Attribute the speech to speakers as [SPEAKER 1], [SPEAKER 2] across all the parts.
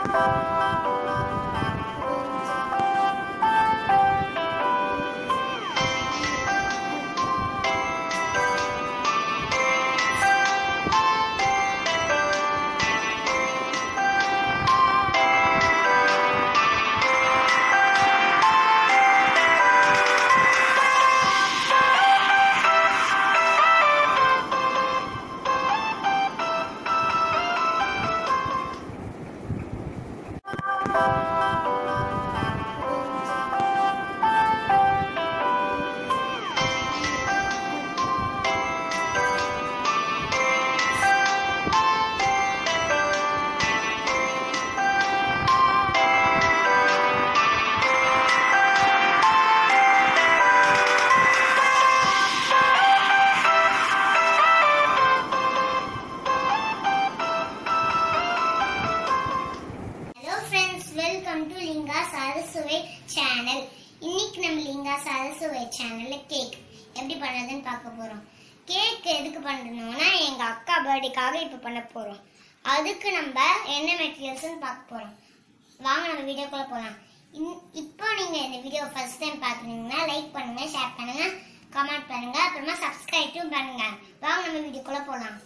[SPEAKER 1] Channel இன்னைக்கு நம்ம லிங்கா சரசுவை சேனல்ல கேக் எப்படி பண்றதுன்னு பார்க்க போறோம். கேக் எதுக்கு பண்றோம்னா எங்க அக்கா பர்த்டேக்காக இப்ப பண்ண போறோம். அதுக்கு நம்ம என்ன மெட்டீரியல்ஸ்னு பார்க்க போறோம். வாங்க நம்ம வீடியோக்குள்ள போலாம். இப்போ நீங்க இந்த வீடியோ ஃபர்ஸ்ட் டைம் பாக்குறீங்கன்னா லைக் பண்ணுங்க, ஷேர் பண்ணுங்க, கமெண்ட் பண்ணுங்க, அப்புறமா சப்ஸ்கிரைப் பண்ணுங்க. வாங்க நம்ம வீடியோக்குள்ள போலாம்.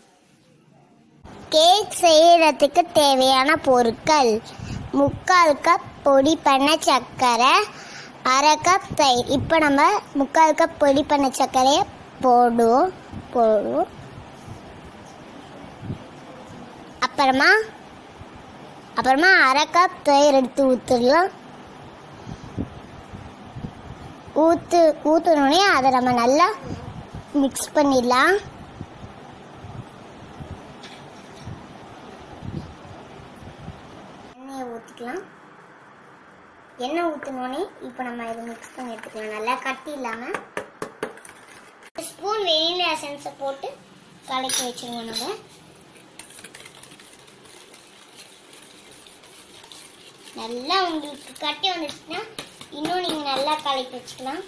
[SPEAKER 1] கேக் செய்யறதுக்கு தேவையான பொருட்கள்: 3/4 கப் பொடி பண்ண சர்க்கரை, 1/2 கப் தயிர். இப்போ நம்ம 3/4 கப் பொடி பண்ண சர்க்கரையை போடுவோம். அப்புறமா 1/2 கப் தயிர் எடுத்து ஊற்றிடலாம். ஊற்றினோடனே அதை நம்ம நல்லா மிக்ஸ் பண்ணிடலாம். ஊற்றிக்கலாம். எண்ணெய் ஊற்றினோடனே இப்போ நம்ம இதை மிக்ஸ் பண்ணி எடுத்துக்கலாம். நல்லா கட்டி இல்லாமல் ஸ்பூன் வெனிலா எசன்ஸை போட்டு கலக்கி வச்சுருவோம். நம்ம நல்லா உங்களுக்கு கட்டி வந்துச்சுன்னா இன்னும் நீங்கள் நல்லா கலக்கி வச்சுக்கலாம்.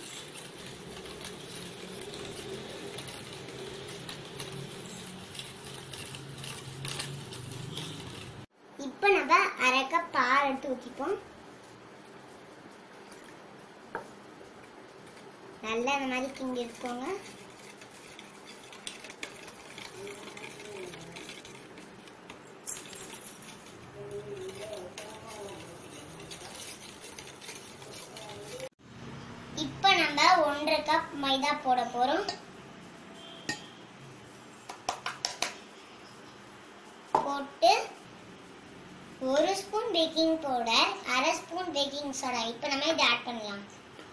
[SPEAKER 1] இப்போ நம்ம 1/2 கப் பால் எடுத்து ஊற்றிப்போம். நல்லா இந்த மாதிரி கிண்டி எடுத்துக்கோங்க. இப்போ நம்ம 1/2 கப் மைதா போட போறோம். போட்டு 1 spoon baking powder, 1/2 spoon baking soda. இப்போ நம்ம இதை ஆட் பண்ணலாம்.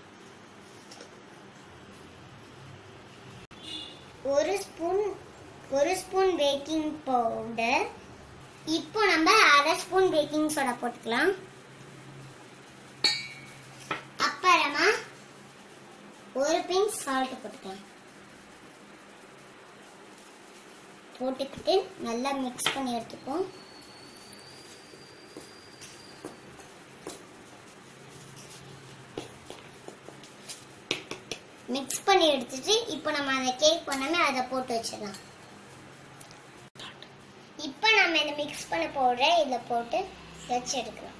[SPEAKER 1] 1 ஸ்பூன் பேக்கிங் பவுடர். இப்போ நம்ம 1/2 ஸ்பூன் பேக்கிங் சோடா போட்டுக்கலாம். அப்புறமா 1 பிஞ்ச் சால்ட் போட்டுக்கலாம். போட்டுக்கிட்டு நல்லா மிக்ஸ் பண்ணி எடுத்துப்போம். மிக்ஸ் பண்ணி எடுத்துட்டு இப்போ நம்ம அந்த கேக் பண்ணாம அதை போட்டு வச்சிடலாம். இப்போ நம்ம இந்த மிக்ஸ் பண்ண போடுற இதில் போட்டு வச்சு எடுத்துக்கலாம்.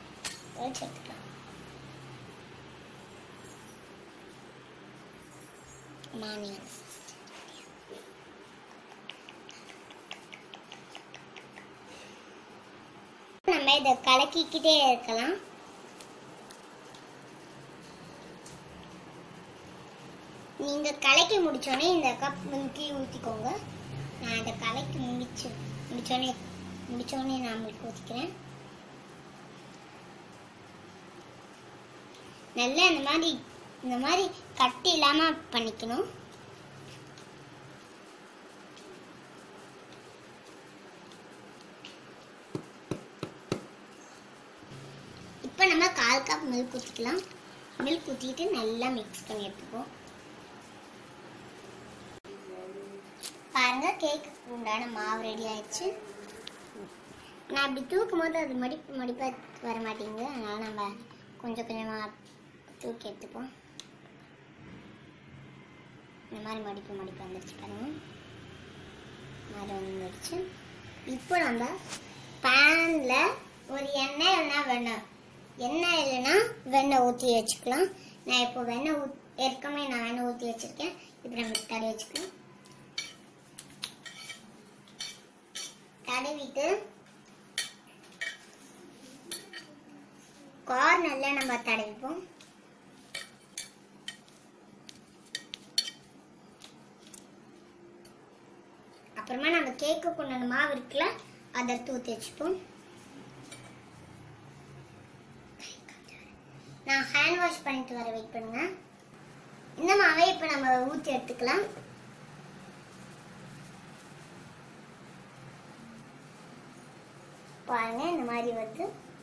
[SPEAKER 1] நம்ம இதை கலக்கிக்கிட்டே இருக்கலாம். நீங்க கலக்கி முடிச்சோடனே இந்த கப் மில்கி ஊற்றிக்கோங்க. நான் இதை கலக்கி முடிச்சோடனே நான் மில்க் ஊற்றிக்கிறேன். நல்லா இந்த மாதிரி கட்டி இல்லாம பண்ணிக்கணும். இப்போ நம்ம 1/4 கப் மில்க் ஊற்றிக்கலாம். மில்க் ஊற்றிட்டு நல்லா மிக்ஸ் பண்ணி எடுத்துப்போம். பாருங்க, கேக்கு உண்டான மாவு ரெடி ஆயிடுச்சு. நான் அப்படி தூக்கும் போது அது மடிப்பா வர மாட்டேங்குது. அதனால நம்ம கொஞ்சம் கொஞ்சமாக தூக்கி எடுத்துப்போம். இந்த மாதிரி மடிப்பு வந்துடுச்சு பாருங்க. மாதிரி வந்துடுச்சு. இப்போ நம்ம பேனில் ஒரு எண்ணெய் இல்லைனா வெண்ணெய், எண்ணெய் இல்லைன்னா வெண்ணெய் ஊற்றி வச்சுக்கலாம். நான் இப்போ ஏற்கனவே நான் வெண்ணெய் ஊற்றி வச்சிருக்கேன். இப்போ நம்ம தடவி வச்சுக்கலாம். தடவிட்டு கார்னர்ல நம்ம தடவிப்போம். அப்புறமா நம்ம கேக்கு கொண்டாட மாவு இருக்குல்ல, அதை ஊற்றி வச்சுப்போம். நான் ஹேண்ட் வாஷ் பண்ணிட்டு வர வெயிட் பண்ணுங்க. இந்த மாவை இப்போ நம்ம ஊற்றி எடுத்துக்கலாம். பாருங்க, இந்த மாதிரி வருது.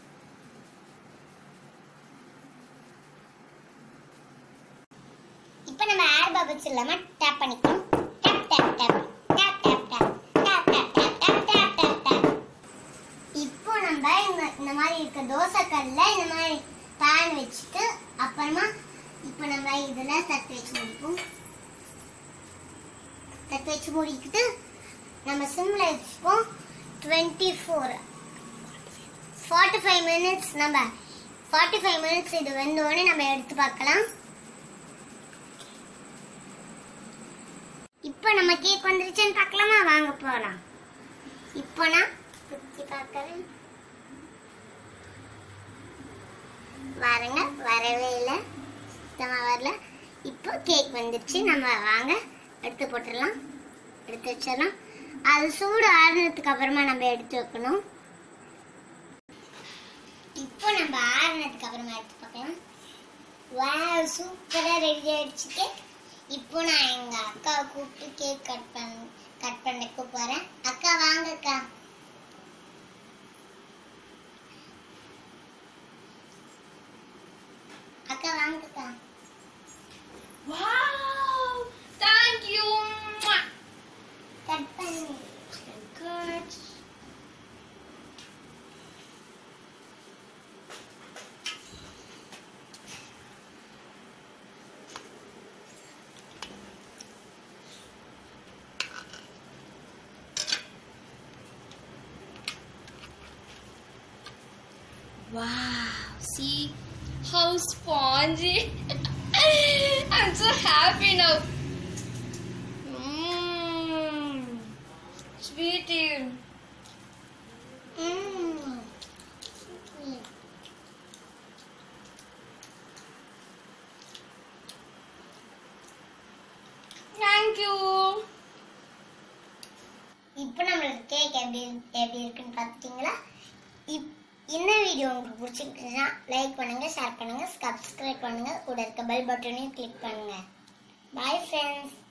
[SPEAKER 1] இப்போ நம்ம ஏர் பபிள்ஸ் இல்லாம டேப் பண்ணிக்கலாம். Tap tap tap tap tap tap tap tap tap tap tap tap tap. இப்போ நம்ம இந்த மாதிரி இருக்க தோசைக்கல்ல இந்த மாதிரி பேன் வச்சுட்டு அப்புறமா இப்போ நம்ம இதுல தட்டு வச்சு முடிப்போம். தட்டு வச்சு முடிக்கிட்டு நம்ம சிம்ல வச்சுப்போம். 45 மினிட்ஸ் நம்ம 45 மினிட்ஸ் இது வெந்தோடனே நம்ம எடுத்து பார்க்கலாம். இப்போ நம்ம கேக் வந்துருச்சுன்னு பார்க்கலாமா? வாங்க போகலாம். இப்போ நான் குத்தி பார்க்கறேன். பாருங்க, வரவே இல்லை, சுத்தமாக வரல. இப்போ கேக் வந்துருச்சு. நம்ம வாங்க எடுத்து போட்டுடலாம். எடுத்து வச்சிடலாம். அது சூடு ஆறுனதுக்கு அப்புறமா நம்ம எடுத்து வைக்கணும். இப்போ நம்ம ஆறுனதுக்கு அப்புறமா எடுத்து பார்க்கலாம். வாவ், சூப்பராக ரெடி ஆயிடுச்சு கேக். இப்போ நான் எங்க அக்காவை கூப்பிட்டு கேக் கட் பண்ண போறேன். அக்கா வாங்க அக்கா. அக்கா வாங்க அக்கா.
[SPEAKER 2] Wow! Thank you.
[SPEAKER 1] கட் பண்ணு.
[SPEAKER 2] Good. Wow, see how spongy. I'm so happy now. Sweetie. Thank you.
[SPEAKER 1] இப்போ நம்மளுக்கு கேக் எப்படி இருக்குன்னு பார்த்துட்டீங்களா? இந்த வீடியோ உங்களுக்கு பிடிச்சிருக்குன்னா லைக் பண்ணுங்க, ஷேர் பண்ணுங்க, சப்ஸ்கிரைப் பண்ணுங்க, கூட இருக்க பெல் பட்டனையும் கிளிக் பண்ணுங்க. Bye friends.